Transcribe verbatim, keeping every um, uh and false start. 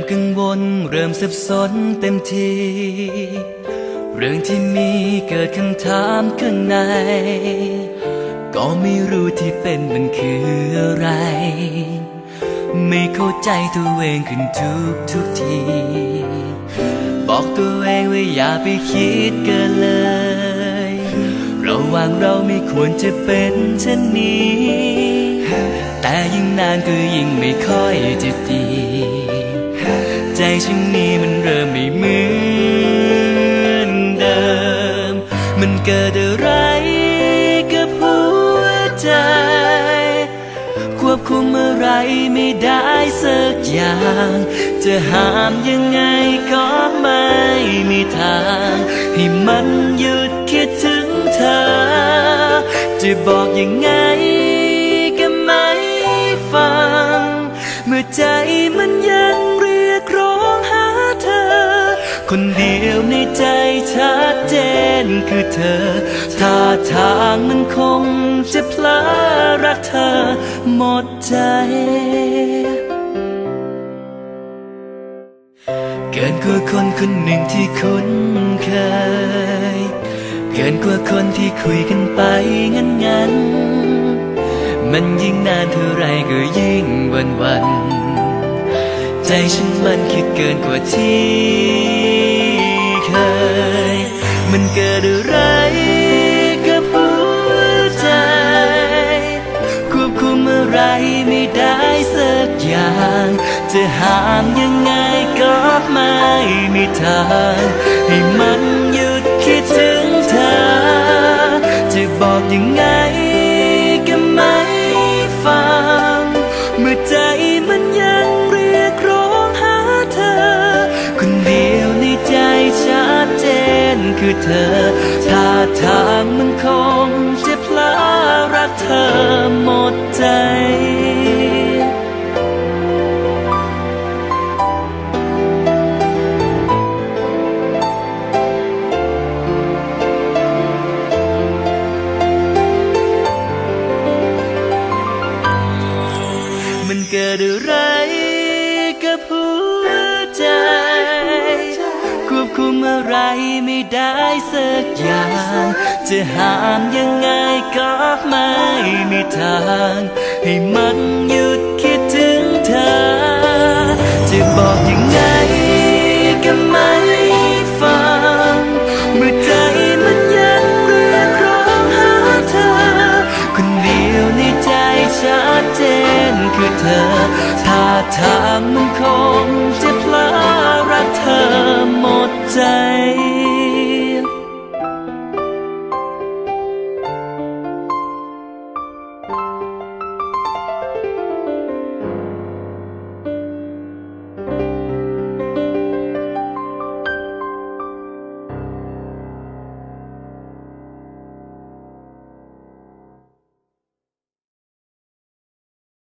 กังวลเริ่มสับสนเต็มทีเรื่องที่มีเกิดคำถามข้างในก็ไม่รู้ที่เป็นมันคืออะไรไม่เข้าใจตัวเองขึ้นทุกทุกทีบอกตัวเองว่าอย่าไปคิดเกินเลยระหว่างเราไม่ควรจะเป็นเช่นนี้แต่ยิ่งนานก็ยิ่งไม่ค่อยจะดีใจฉันนี้มันเริ่มไม่เหมือนเดิมมันเกิดอะไรกับหัวใจควบคุมอะไรไม่ได้สักอย่างจะห้ามยังไงก็ไม่มีทางให้มันหยุดคิดถึงเธอจะบอกยังไงก็ไม่ฟังเมื่อใจมันยังเรียกร้องหาเธอคนเดียวในใจชัดเจนคือเธอท่าทางมันคงจะพลาดรักเธอหมดใจเกินกว่าคนคนหนึ่งที่คุ้นเคยเกินกว่าคนที่คุยกันไปงั้นงั้นมันยิ่งนานเท่าไรก็ยิ่งวันวันใจฉันมันคิดเกินกว่าที่เคยมันเกิดอะไรกับหัวใจควบคุมอะไรไม่ได้สักอย่างจะห้ามยังไงก็ไม่มีทางให้มันหยุดคิดถึงเธอจะบอกยังไงก็ไม่ฟังเมื่อใจมันยังเรียกร้องหาเธอคนเดียวในใจชัดเจนคือเธอท่าทางมันคงจะพลาดรักเธอหมดใจมันเกิดอะไรกับหัวใจควบคุมอะไรไม่ได้สักอย่างจะห้ามยังไงก็ไม่มีทางให้มันหยุดคิดถึงเธอจะบอกยังไงก็ไม่ฟังเมื่อใจมันยังเรียกร้องหาเธอคนเดียวในใจชัดเจนคือเธอท่าทางมันคงจะพลาดรักเธอหมดใจ